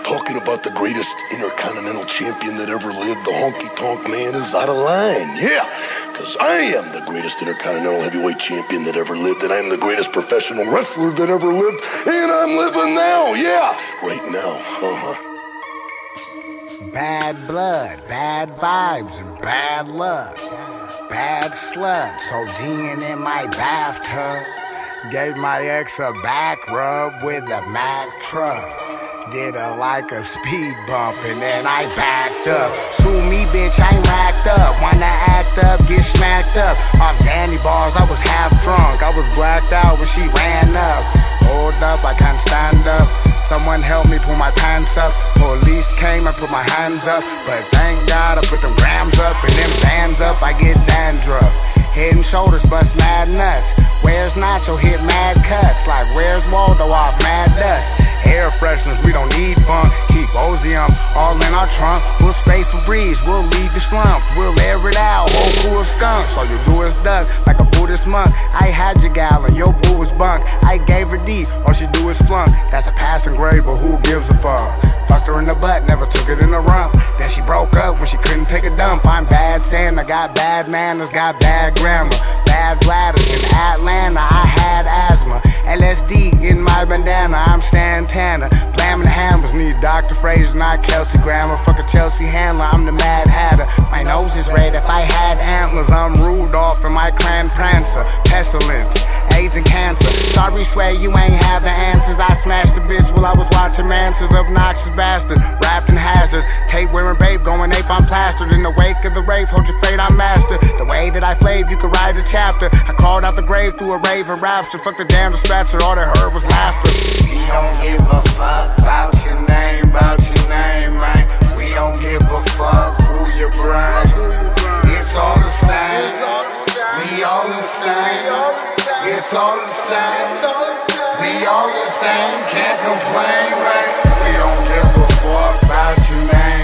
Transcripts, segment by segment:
talking about the greatest intercontinental champion that ever lived, the honky-tonk man is out of line. Yeah, because I am the greatest intercontinental heavyweight champion that ever lived, and I'm the greatest professional wrestler that ever lived, and I'm living now. Yeah, right now. Bad blood, bad vibes, and bad luck. Bad slut, so Dean in my bathtub. Gave my ex a back rub with a Mack truck. Did her like a speed bump and then I backed up. Sue me, bitch, I ain't racked up. Wanna act up, get smacked up. Off Zanny bars, I was half drunk. I was blacked out when she ran up. Hold up, I can't stand up. Someone help me pull my pants up. Police came, I put my hands up. But thank God I put them grams up and them bands up, I get dandruff. Head and shoulders bust mad nuts. Where's Nacho hit mad cuts? Like where's Waldo off mad dust? Air fresheners, we don't need fun. Keep Ozium all in our trunk. We'll spray Febreze, we'll leave you slumped. We'll air it out, whole crew of skunks. All you do is duck like a Buddhist monk. I had your gal and your boo was bunk. I gave her D, all she do is flunk. That's a passing grade, but who gives a fuck? Fucked her in the butt, never took it in the rump. Then she broke up when she couldn't take a dump. I'm bad saying I got bad manners, got bad grammar. Bad bladders in Atlanta, I had asthma. LSD in my bandana, I'm Santana. Blamming hammers, need Dr. Fraser, not Kelsey Grammer. Fuck a Chelsea handler, I'm the Mad Hatter. My nose is red if I had antlers. I'm Rudolph and my clan Prancer. Pestilence, AIDS and cancer. Sorry, swear you ain't have the answers. I smashed a bitch while I was watching Mansor's obnoxious bastard. Wrapped in hazard, tape wearing babe, going ape, I'm plastered. In the wake of the rave, hold your fate, I'm mastered. The way that I flaved, you could write a chapter. I crawled out the grave through a rave and rapture. Fuck the damn dispatcher, all they heard was laughter. We don't give a fuck about your name, man. We don't give a fuck who you bring. It's all the same. We all the same. It's all the same. We all the same. Can't complain, man. We don't give a fuck about your name,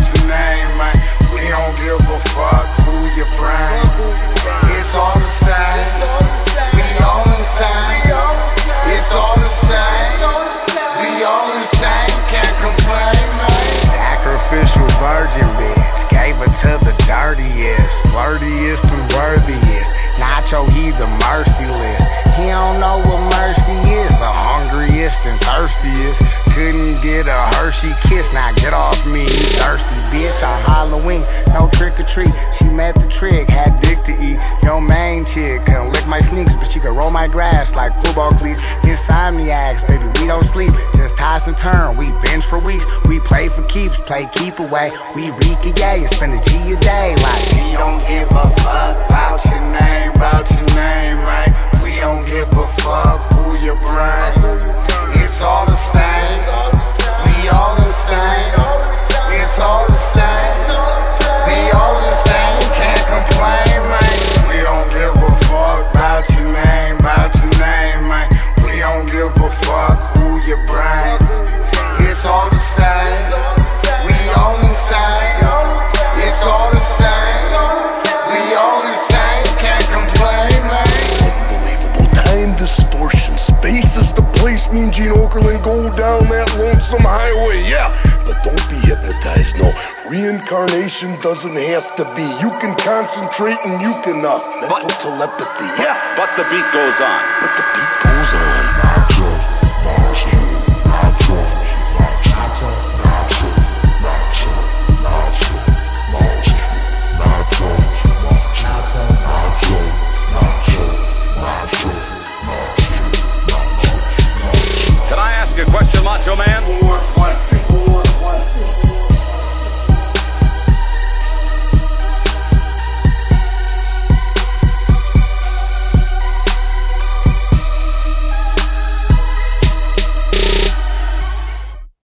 man. We don't give a fuck who you bring. It's all the same. We all the same. It's all the same. We all the same. Can't complain, man. Sacrificial virgin bitch, gave her to the dirtiest, flirtiest and worthiest. Nacho, he the merciless. He don't know what mercy is. The hungriest and thirstiest. Couldn't get a Hershey kiss. Now get off me, you thirsty bitch. On Halloween, no trick or treat. She met the trick, had dick to eat. Your main chick couldn't lick my sneaks, but she could roll my grass like football cleats. Insomniacs, baby, we don't sleep. Just toss and turn, we binge for weeks. We play for keeps, play keep away. We reek a yay and spend a G a day. Like we don't give a fuck about your name, right? We don't give a fuck who you bring. It's all the same. We all the same. It's all the same. We all the same. Can't complain, man. We don't give a fuck about your name, man. We don't give a fuck who you bring. It's all the same. We all the same. It's all the same. We all the same. Can't complain, man. Unbelievable time distortion. Space is the place. Me and Gene Okerlund go down that lonesome highway. Yeah, but don't be hypnotized. No, reincarnation doesn't have to be. You can concentrate and you can mental telepathy. Yeah, but the beat goes on. But the beat goes on.